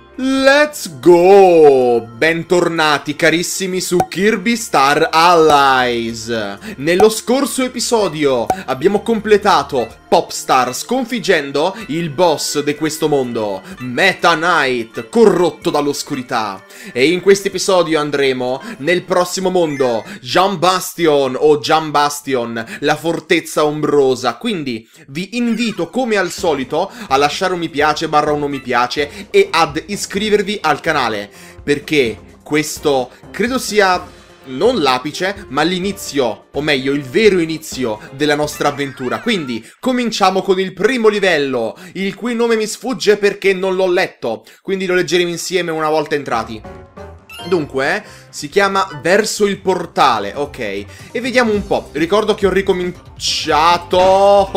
Let's go! Bentornati carissimi su Kirby Star Allies. Nello scorso episodio abbiamo completato Popstar sconfiggendo il boss di questo mondo, Meta Knight, corrotto dall'oscurità. E in questo episodio andremo nel prossimo mondo, Jean Bastion o Jean Bastion, la fortezza ombrosa. Quindi vi invito come al solito a lasciare un mi piace / un non mi piace e ad iscrivervi al canale, perché questo credo sia non l'apice, ma l'inizio, o meglio, il vero inizio della nostra avventura. Quindi, cominciamo con il primo livello, il cui nome mi sfugge perché non l'ho letto, quindi lo leggeremo insieme una volta entrati. Dunque, si chiama Verso il portale, ok. E vediamo un po', ricordo che ho ricominciato...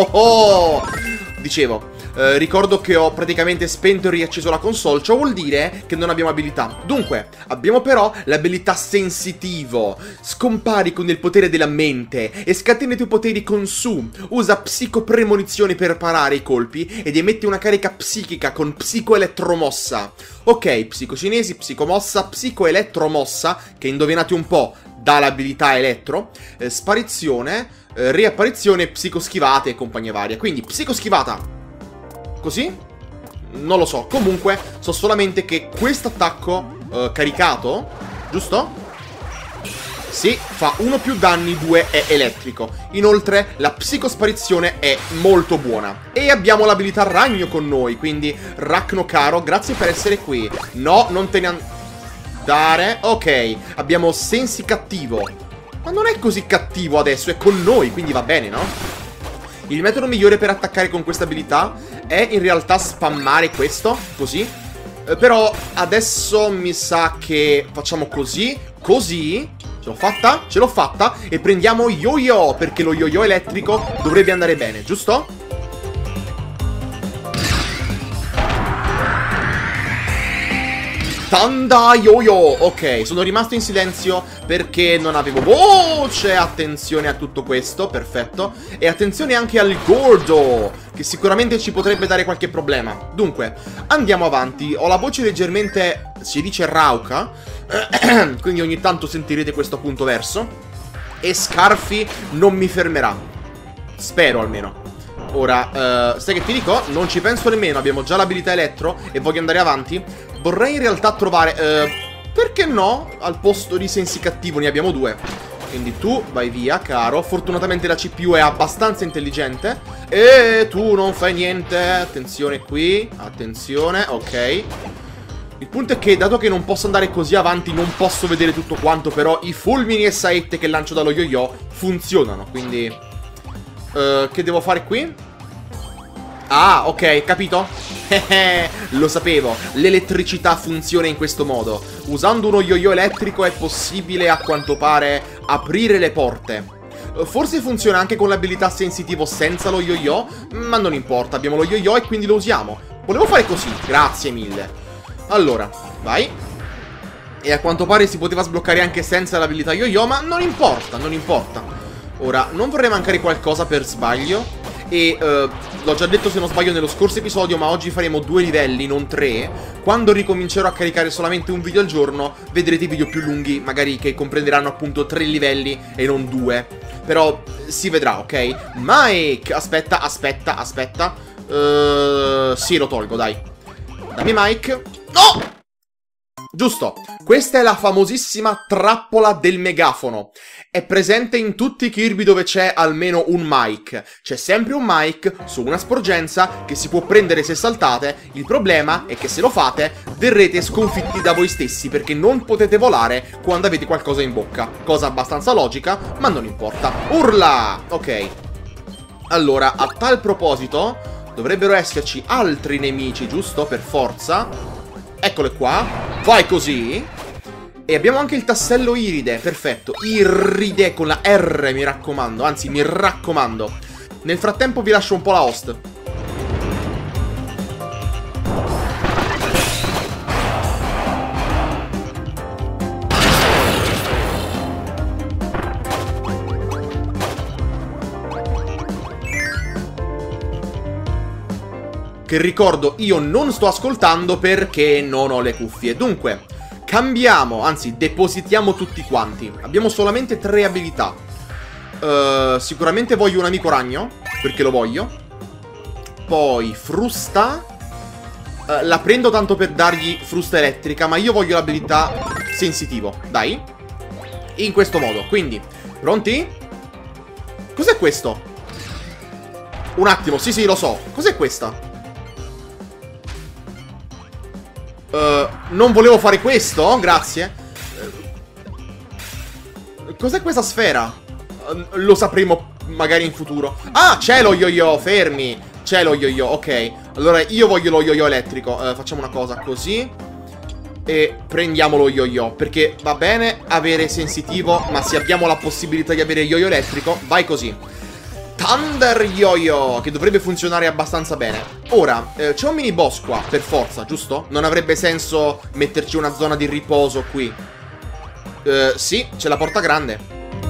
Dicevo... ricordo che ho praticamente spento e riacceso la console, ciò vuol dire che non abbiamo abilità. Dunque, abbiamo però l'abilità sensitivo. Scompari con il potere della mente e scatena i tuoi poteri con su. Usa psicopremonizione per parare i colpi ed emette una carica psichica con psicoelettromossa. Ok, psicocinesi, psicomossa, psicoelettromossa, che indovinate un po' dà l'abilità elettro, sparizione, riapparizione, psicoschivate e compagnia varia. Quindi, psicoschivata. Così? Non lo so. Comunque, so solamente che questo attacco caricato, giusto? Sì, fa 1 più danni, 2 è elettrico. Inoltre, la psicosparizione è molto buona. E abbiamo l'abilità ragno con noi, quindi Racno caro, grazie per essere qui. No, non te ne andare. Ok, abbiamo sensi cattivo. Ma non è così cattivo adesso, è con noi, quindi va bene, no? Il metodo migliore per attaccare con questa abilità è in realtà spammare questo, così. Però adesso mi sa che facciamo così, così. Ce l'ho fatta? Ce l'ho fatta. E prendiamo yo-yo, perché lo yo-yo elettrico dovrebbe andare bene, giusto? Tanda yo-yo. Ok, sono rimasto in silenzio perché non avevo voce. Attenzione a tutto questo, perfetto. E attenzione anche al gordo, che sicuramente ci potrebbe dare qualche problema. Dunque, andiamo avanti. Ho la voce leggermente, si dice rauca, quindi ogni tanto sentirete questo punto verso. E Scarfi non mi fermerà, spero almeno. Ora, sai che ti dico? Non ci penso nemmeno, abbiamo già l'abilità elettro e voglio andare avanti. Vorrei in realtà trovare, perché no, al posto di sensi cattivo ne abbiamo 2. Quindi tu vai via, caro. Fortunatamente la CPU è abbastanza intelligente. E tu non fai niente. Attenzione qui, attenzione, ok. Il punto è che, dato che non posso andare così avanti, non posso vedere tutto quanto. Però i fulmini e saette che lancio dallo yo-yo funzionano, quindi... che devo fare qui? Ah, ok, capito? Lo sapevo, l'elettricità funziona in questo modo. Usando uno yo-yo elettrico è possibile, a quanto pare, aprire le porte. Forse funziona anche con l'abilità sensitivo senza lo yo-yo, ma non importa, abbiamo lo yo-yo e quindi lo usiamo. Volevo fare così, grazie mille. Allora, vai. E a quanto pare si poteva sbloccare anche senza l'abilità yo-yo, ma non importa, non importa. Ora, non vorrei mancare qualcosa per sbaglio. E l'ho già detto se non sbaglio nello scorso episodio, ma oggi faremo 2 livelli, non 3. Quando ricomincerò a caricare solamente un video al giorno, vedrete video più lunghi, magari che comprenderanno appunto 3 livelli e non 2. Però si vedrà, ok? Mike, aspetta, aspetta, aspetta. Sì, lo tolgo, dai. Dammi Mike. No! Giusto, questa è la famosissima trappola del megafono. È presente in tutti i Kirby dove c'è almeno un mic. C'è sempre un mic su una sporgenza che si può prendere se saltate. Il problema è che se lo fate verrete sconfitti da voi stessi, perché non potete volare quando avete qualcosa in bocca. Cosa abbastanza logica, ma non importa. Urla! Ok. Allora, a tal proposito, dovrebbero esserci altri nemici, giusto? Per forza. Eccole qua. Vai così. E abbiamo anche il tassello iride. Perfetto. Iride con la R, mi raccomando. Anzi, mi raccomando. Nel frattempo vi lascio un po' la host. che ricordo io non sto ascoltando perché non ho le cuffie. Dunque, cambiamo, anzi depositiamo tutti quanti. Abbiamo solamente 3 abilità. Sicuramente voglio un amico ragno, perché lo voglio. Poi frusta. La prendo tanto per dargli frusta elettrica, ma io voglio l'abilità sensitivo. Dai. In questo modo, quindi, pronti? Cos'è questo? Un attimo, sì, lo so. Cos'è questa? Non volevo fare questo, grazie. Cos'è questa sfera? Lo sapremo magari in futuro. Ah, c'è lo yo-yo, fermi. C'è lo yo-yo, ok. Allora io voglio lo yo-yo elettrico. Facciamo una cosa così. E prendiamo lo yo-yo, perché va bene avere sensitivo, ma se abbiamo la possibilità di avere yo-yo elettrico, vai così. Thunder yo-yo, che dovrebbe funzionare abbastanza bene. Ora, c'è un mini boss qua, per forza, giusto? Non avrebbe senso metterci una zona di riposo qui. Sì, c'è la porta grande.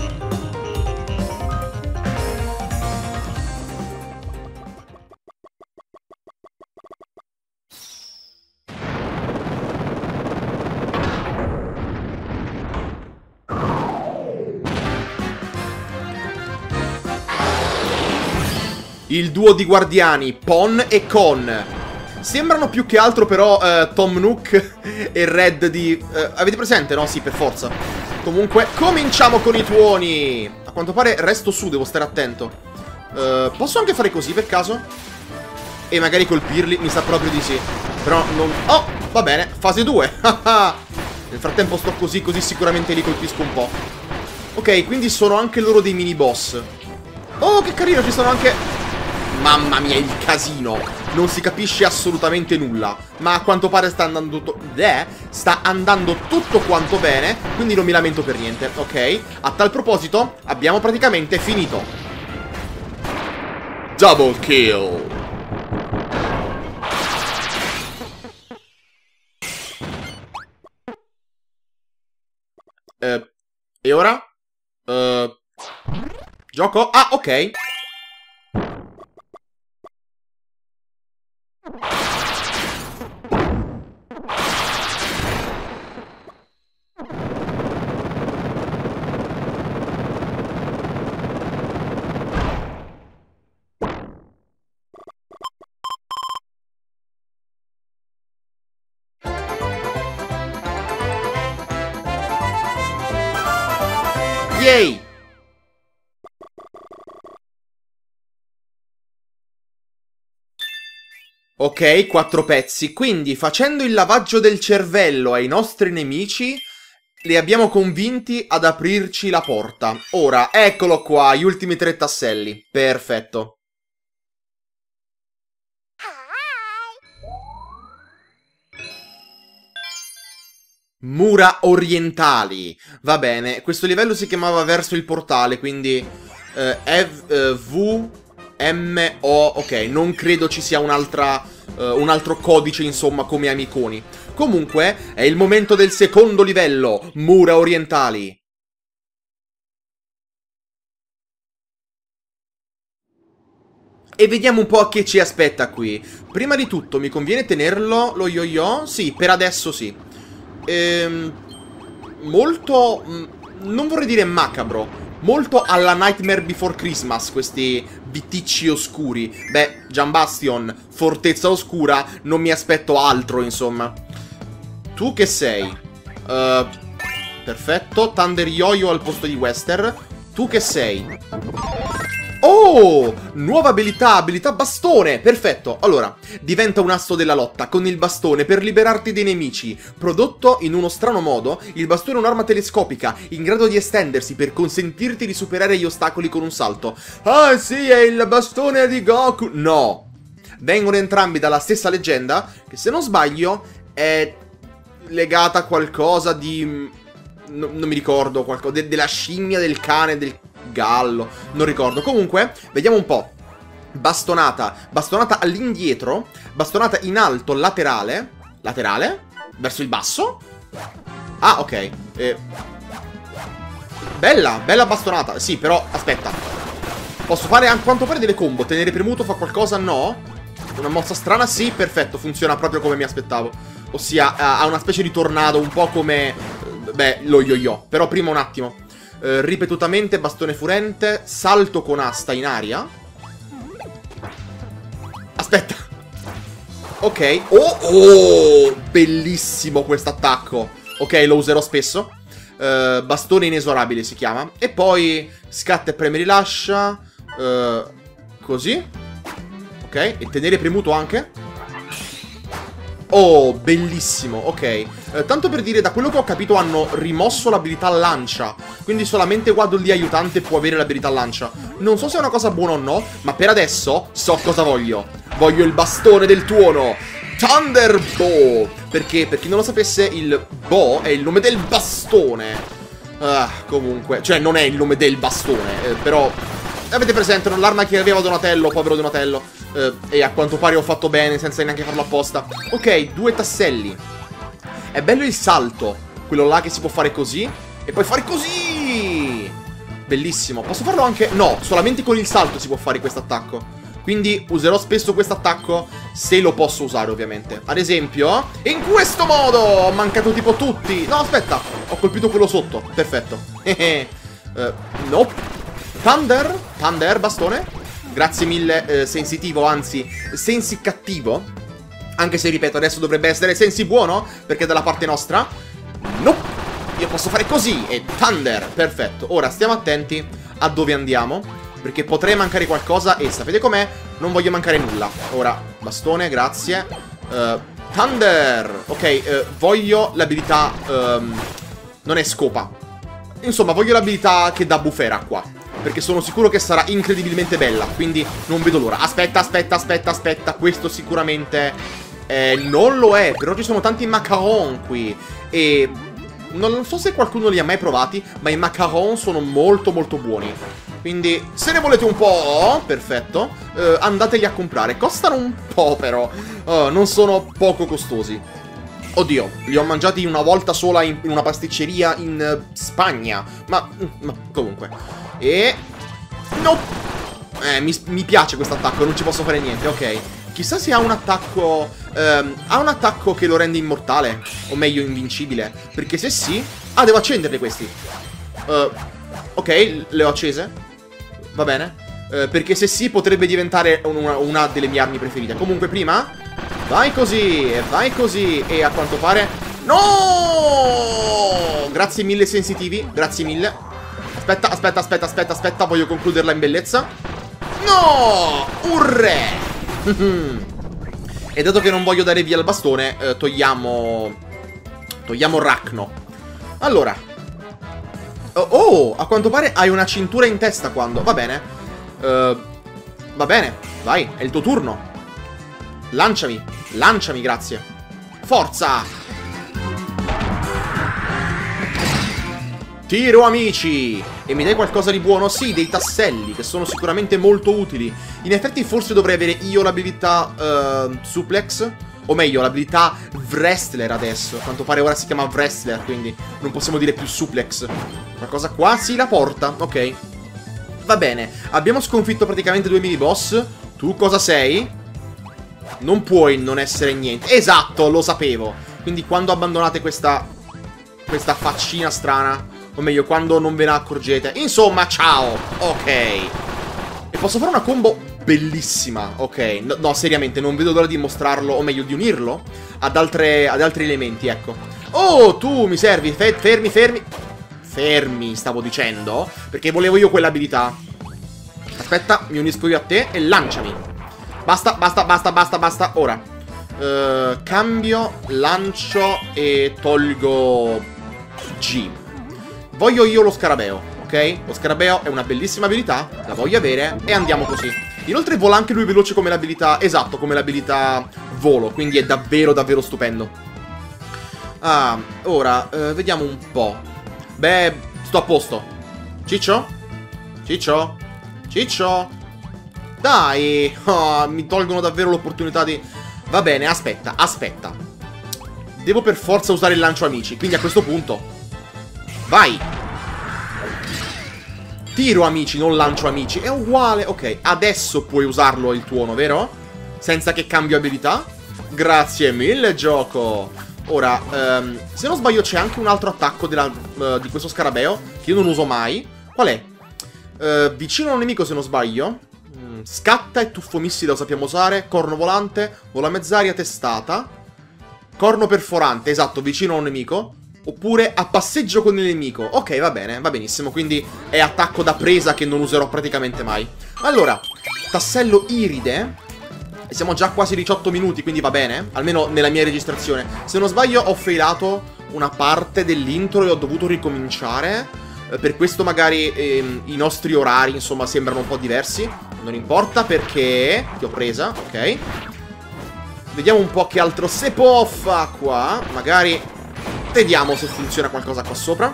Il duo di guardiani, Pon e Con. Sembrano più che altro però Tom Nook e Red di... avete presente, no? Sì, per forza. Comunque, cominciamo con i tuoni. A quanto pare resto su, devo stare attento. Posso anche fare così per caso? E magari colpirli? Mi sa proprio di sì. Però non... Oh, va bene, fase 2. Nel frattempo sto così, così sicuramente li colpisco un po'. Ok, quindi sono anche loro dei mini boss. Oh, che carino, ci sono anche... Mamma mia, il casino. Non si capisce assolutamente nulla, ma a quanto pare sta andando tutto quanto bene, quindi non mi lamento per niente, ok? A tal proposito, abbiamo praticamente finito. Double kill. E ora? Gioco? Ah, ok. Yay! Ok, 4 pezzi. Quindi, facendo il lavaggio del cervello ai nostri nemici, li abbiamo convinti ad aprirci la porta. Ora, eccolo qua, gli ultimi 3 tasselli. Perfetto. Mura orientali. Va bene, questo livello si chiamava verso il portale, quindi V M O. Ok, non credo ci sia un altro codice, insomma, come amiconi. Comunque, è il momento del secondo livello, mura orientali. E vediamo un po' che ci aspetta qui. Prima di tutto, mi conviene tenerlo lo yo-yo? Sì, per adesso sì. Molto... non vorrei dire macabro. Molto alla Nightmare Before Christmas, questi viticci oscuri. Beh, Jam Bastion, fortezza oscura, non mi aspetto altro, insomma. Tu che sei? Perfetto, Thunder Yo-Yo al posto di Wester. Tu che sei? Oh! Nuova abilità, abilità bastone! Perfetto, allora, diventa un asso della lotta con il bastone per liberarti dei nemici. Prodotto in uno strano modo, il bastone è un'arma telescopica in grado di estendersi per consentirti di superare gli ostacoli con un salto. Ah sì, è il bastone di Goku! No! Vengono entrambi dalla stessa leggenda, che se non sbaglio è legata a qualcosa di... non mi ricordo, qualcosa della scimmia, del cane, del gallo, non ricordo. Comunque, vediamo un po'. Bastonata, bastonata all'indietro, bastonata in alto, laterale, laterale, verso il basso. Ah, ok. Bella, bella bastonata. Sì, però, aspetta. Posso fare a quanto pare delle combo. Tenere premuto fa qualcosa? No. Una mossa strana, sì, perfetto, funziona proprio come mi aspettavo. Ossia, ha una specie di tornado, un po' come... beh, lo yo-yo. Però prima un attimo. Ripetutamente, bastone furente, salto con asta in aria. Aspetta. Ok. Oh, bellissimo questo attacco. Ok, lo userò spesso. Bastone inesorabile si chiama. E poi scatta e preme rilascia. Così. Ok, e tenere premuto anche. Oh, bellissimo, ok. Tanto per dire, da quello che ho capito hanno rimosso l'abilità lancia. Quindi solamente Waddle di aiutante può avere l'abilità lancia. Non so se è una cosa buona o no, ma per adesso so cosa voglio. Voglio il bastone del tuono. Thunder Bow. Perché, per chi non lo sapesse, il Bow è il nome del bastone. Comunque, cioè non è il nome del bastone, però... avete presente, l'arma che aveva Donatello, povero Donatello. E a quanto pare ho fatto bene senza neanche farlo apposta. Ok, 2 tasselli. È bello il salto, quello là che si può fare così e poi fare così. Bellissimo. Posso farlo anche... no, solamente con il salto si può fare questo attacco. Quindi userò spesso questo attacco se lo posso usare, ovviamente. Ad esempio, in questo modo ho mancato tipo tutti. No, aspetta, ho colpito quello sotto. Perfetto. Nope. Thunder, bastone. Grazie mille, sensitivo, anzi, sensi cattivo. Anche se, ripeto, adesso dovrebbe essere sensi buono, perché è dalla parte nostra. Nope. Io posso fare così, e Thunder, perfetto. Ora, stiamo attenti a dove andiamo, perché potrei mancare qualcosa, e sapete com'è? Non voglio mancare nulla. Ora, bastone, grazie. Thunder. Ok, voglio l'abilità... non è scopa. Insomma, voglio l'abilità che dà bufera qua, perché sono sicuro che sarà incredibilmente bella. Quindi non vedo l'ora. Aspetta. Questo sicuramente non lo è. Però ci sono tanti macaron qui. E non so se qualcuno li ha mai provati, ma i macaron sono molto molto buoni. Quindi se ne volete un po', perfetto, andateli a comprare. Costano un po' però, non sono poco costosi. Oddio, li ho mangiati una volta sola in una pasticceria in Spagna. Ma comunque. E... no! Mi piace questo attacco, non ci posso fare niente, ok. Chissà se ha un attacco... ha un attacco che lo rende immortale, o meglio invincibile. Perché se sì... ah, devo accenderli questi. Ok, le ho accese. Va bene. Perché se sì potrebbe diventare una delle mie armi preferite. Comunque prima... vai così, e vai così. E a quanto pare... no! Grazie mille sensitivi, grazie mille. Aspetta, voglio concluderla in bellezza. No! Urre! E dato che non voglio dare via il bastone, togliamo Racno. Allora. Oh, a quanto pare hai una cintura in testa quando... va bene. Va bene, vai, è il tuo turno. Lanciami, grazie. Forza! Tiro, amici! E mi dai qualcosa di buono? Sì, dei tasselli, che sono sicuramente molto utili. In effetti forse dovrei avere io l'abilità suplex. O meglio, l'abilità wrestler adesso. A quanto pare ora si chiama wrestler, quindi non possiamo dire più suplex. Qualcosa qua? Sì, la porta, ok. Va bene, abbiamo sconfitto praticamente 2 mini boss. Tu cosa sei? Non puoi non essere niente. Esatto, lo sapevo. Quindi quando abbandonate questa faccina strana, o meglio, quando non ve ne accorgete, insomma, ciao. Ok. E posso fare una combo bellissima. Ok, no, seriamente, non vedo l'ora di mostrarlo, o meglio, di unirlo ad altri elementi, ecco. Oh, tu mi servi. Fermi, stavo dicendo, perché volevo io quell'abilità. Aspetta, mi unisco io a te e lanciami. Basta. Ora cambio, lancio e tolgo G. Voglio io lo scarabeo, ok? Lo scarabeo è una bellissima abilità, la voglio avere e andiamo così. Inoltre vola anche lui veloce come l'abilità... esatto, come l'abilità volo, quindi è davvero davvero stupendo. Ah, ora vediamo un po'. Beh, sto a posto. Ciccio? Dai! Oh, mi tolgono davvero l'opportunità di... va bene, aspetta. Devo per forza usare il lancio amici, quindi a questo punto... vai! Tiro amici, non lancio amici. È uguale, ok. Adesso puoi usarlo il tuono, vero? senza che cambio abilità. Grazie mille, gioco. Ora, se non sbaglio c'è anche un altro attacco di questo scarabeo che io non uso mai. Qual è? Vicino a un nemico, se non sbaglio. Scatta e tuffo missile lo sappiamo usare. Corno volante, vola mezz'aria, testata. Corno perforante, esatto, vicino a un nemico. Oppure a passeggio con il nemico. Ok, va bene, va benissimo. Quindi è attacco da presa che non userò praticamente mai. Allora, tassello iride. E siamo già quasi 18 minuti, quindi va bene. Almeno nella mia registrazione. Se non sbaglio ho failato una parte dell'intro e ho dovuto ricominciare. Per questo magari i nostri orari, insomma, sembrano un po' diversi. Non importa perché ti ho presa, ok. Vediamo un po' che altro se può fa qua. Magari vediamo se funziona qualcosa qua sopra.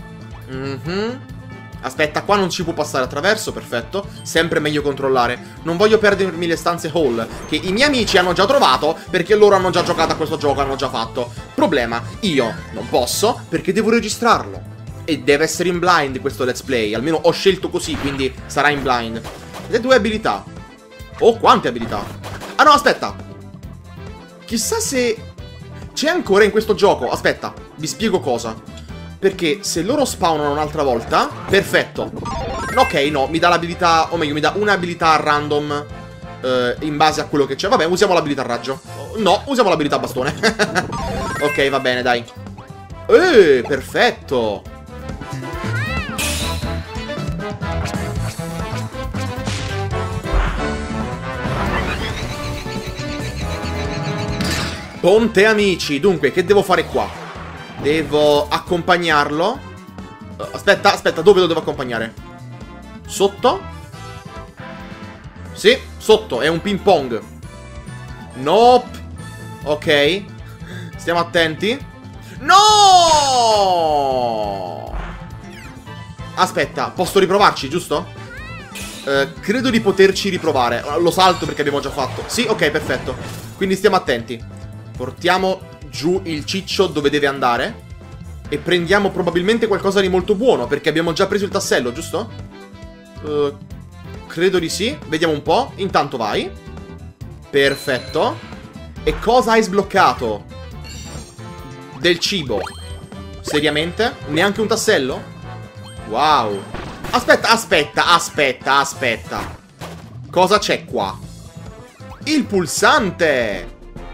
Aspetta, qua non ci può passare attraverso, perfetto. Sempre meglio controllare. Non voglio perdermi le stanze hall, che i miei amici hanno già trovato, perché loro hanno già giocato a questo gioco, hanno già fatto. Problema, io non posso, perché devo registrarlo. E deve essere in blind questo let's play. Almeno ho scelto così, quindi sarà in blind. Le 2 abilità. Oh, quante abilità. Ah no, aspetta. Chissà se c'è ancora in questo gioco. Aspetta, vi spiego cosa. Perché se loro spawnano un'altra volta, perfetto. Ok, no, mi dà l'abilità, o meglio, mi dà un'abilità random in base a quello che c'è. Vabbè, usiamo l'abilità raggio. No, usiamo l'abilità bastone. Ok, va bene, dai. Perfetto. Ponte amici. Dunque, che devo fare qua? Devo accompagnarlo. Aspetta, dove lo devo accompagnare? Sotto? Sì, sotto, è un ping pong. Nope. Ok. Stiamo attenti. No! Aspetta, posso riprovarci, giusto? Credo di poterci riprovare. Lo salto perché abbiamo già fatto. Sì, ok, perfetto. Quindi stiamo attenti. Portiamo giù il ciccio dove deve andare. E prendiamo probabilmente qualcosa di molto buono, perché abbiamo già preso il tassello, giusto? Credo di sì. Vediamo un po'. Intanto vai. Perfetto. E cosa hai sbloccato? Del cibo. Seriamente? Neanche un tassello? Wow. Aspetta. Cosa c'è qua? Il pulsante!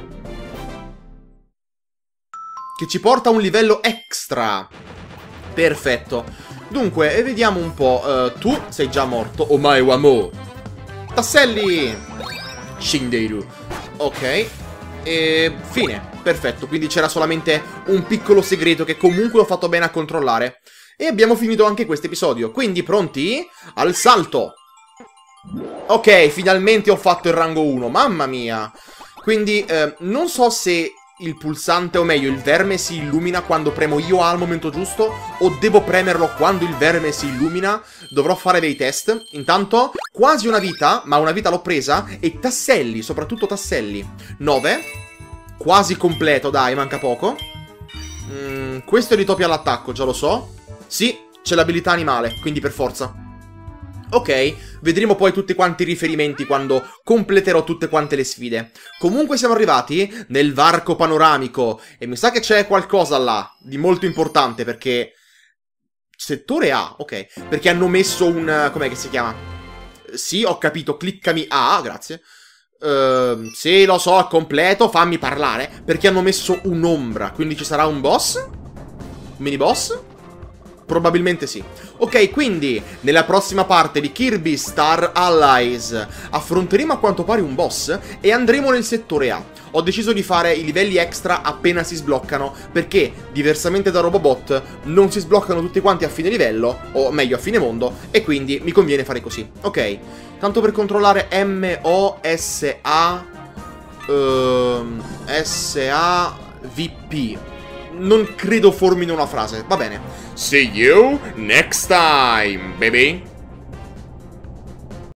Che ci porta a un livello extra. Perfetto. Dunque, vediamo un po'. Tu sei già morto. Omae wa mo. Tasselli. Shindeiru. Ok. E fine. Perfetto. Quindi c'era solamente un piccolo segreto che comunque ho fatto bene a controllare. E abbiamo finito anche questo episodio. Quindi pronti? Al salto. Ok, finalmente ho fatto il rango 1. Mamma mia. Quindi non so se il pulsante, o meglio, il verme si illumina quando premo io A al momento giusto, o devo premerlo quando il verme si illumina. Dovrò fare dei test. Intanto, quasi una vita, ma una vita l'ho presa, e tasselli, soprattutto tasselli. 9. Quasi completo, dai, manca poco. Questo è ritopia all'attacco, già lo so. Sì, c'è l'abilità animale, quindi per forza. Ok, vedremo poi tutti quanti i riferimenti quando completerò tutte quante le sfide. Comunque siamo arrivati nel varco panoramico e mi sa che c'è qualcosa là di molto importante perché... Settore A, ok, perché hanno messo un... com'è che si chiama? Sì, ho capito, cliccami A, grazie. Sì, lo so, è completo, fammi parlare. Perché hanno messo un'ombra, quindi ci sarà un boss? Un mini boss? Probabilmente sì. Ok, quindi nella prossima parte di Kirby Star Allies affronteremo a quanto pare un boss e andremo nel settore A. Ho deciso di fare i livelli extra appena si sbloccano, perché diversamente da Robobot non si sbloccano tutti quanti a fine livello, o meglio a fine mondo, e quindi mi conviene fare così. Ok, tanto per controllare M-O-S-A S-A-V-P. Non credo formino una frase, va bene. See you next time, baby.